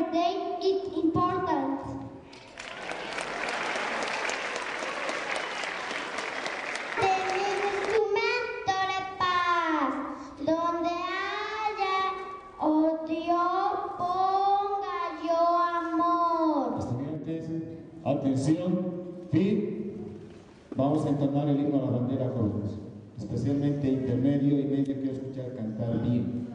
day is important. De mi instrumento de paz, donde haya odio, ponga yo amor. Estudiantes, atención, fin. Vamos a entonar el himno a la bandera juntos. Especialmente intermedio y medio quiero escuchar cantar bien.